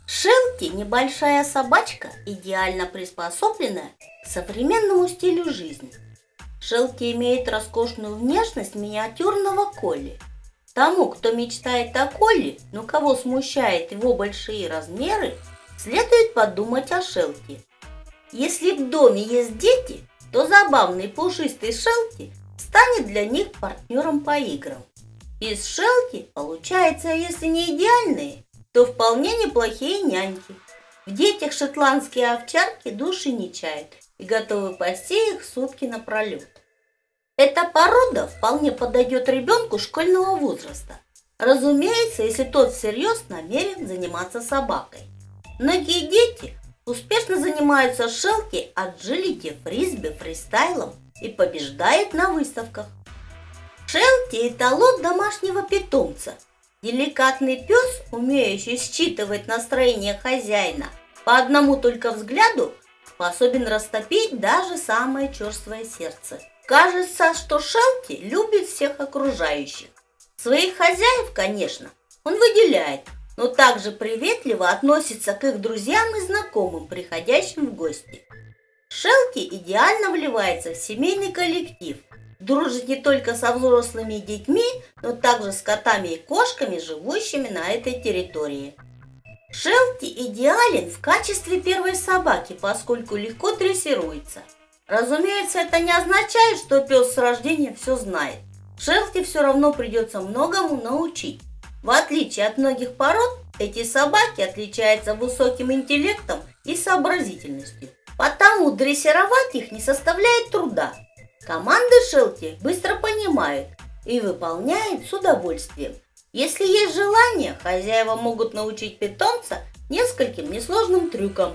Шелти – небольшая собачка, идеально приспособленная к современному стилю жизни. Шелти имеет роскошную внешность миниатюрного колли. Тому, кто мечтает о колли, но кого смущает его большие размеры, следует подумать о Шелти. Если в доме есть дети, то забавный пушистый Шелти станет для них партнером по играм. Из Шелти получается, если не идеальные, то вполне неплохие няньки. В детях шотландские овчарки души не чают и готовы пасти их сутки напролет. Эта порода вполне подойдет ребенку школьного возраста. Разумеется, если тот всерьез намерен заниматься собакой. Многие дети успешно занимаются шелти, аджилити, фрисби, фристайлом и побеждают на выставках. Шелти – эталон домашнего питомца. Деликатный пес, умеющий считывать настроение хозяина по одному только взгляду, способен растопить даже самое черствое сердце. Кажется, что Шелти любит всех окружающих. Своих хозяев, конечно, он выделяет, но также приветливо относится к их друзьям и знакомым, приходящим в гости. Шелти идеально вливается в семейный коллектив, дружит не только со взрослыми детьми, но также с котами и кошками, живущими на этой территории. Шелти идеален в качестве первой собаки, поскольку легко дрессируется. Разумеется, это не означает, что пес с рождения все знает. Шелти все равно придется многому научить. В отличие от многих пород, эти собаки отличаются высоким интеллектом и сообразительностью. Потому дрессировать их не составляет труда. Команды Шелти быстро понимают и выполняют с удовольствием. Если есть желание, хозяева могут научить питомца нескольким несложным трюкам.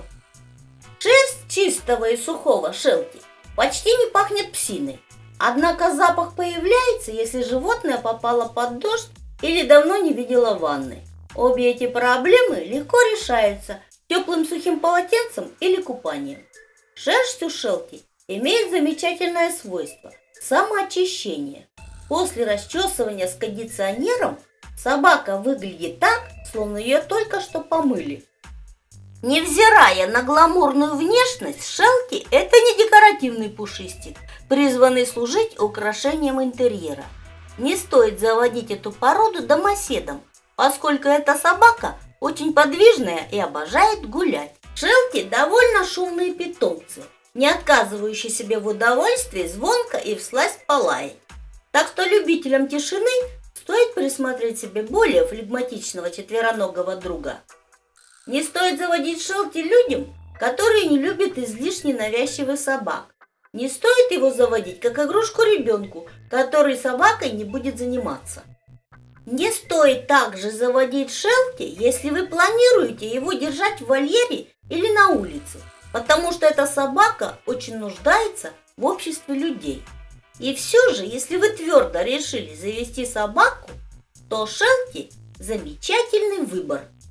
Шерсть чистого и сухого Шелти почти не пахнет псиной. Однако запах появляется, если животное попало под дождь или давно не видело ванны. Обе эти проблемы легко решаются теплым сухим полотенцем или купанием. Шерсть у Шелти имеет замечательное свойство – самоочищение. После расчесывания с кондиционером собака выглядит так, словно ее только что помыли. Невзирая на гламурную внешность, Шелти – это не декоративный пушистик, призванный служить украшением интерьера. Не стоит заводить эту породу домоседом, поскольку эта собака очень подвижная и обожает гулять. Шелти – довольно шумные питомцы, не отказывающий себе в удовольствии звонко и всласть полаять. Так что любителям тишины стоит присмотреть себе более флегматичного четвероногого друга. Не стоит заводить Шелти людям, которые не любят излишне навязчивых собак. Не стоит его заводить как игрушку ребенку, который собакой не будет заниматься. Не стоит также заводить Шелти, если вы планируете его держать в вольере или на улице, потому что эта собака очень нуждается в обществе людей. И все же, если вы твердо решили завести собаку, то Шелти – замечательный выбор.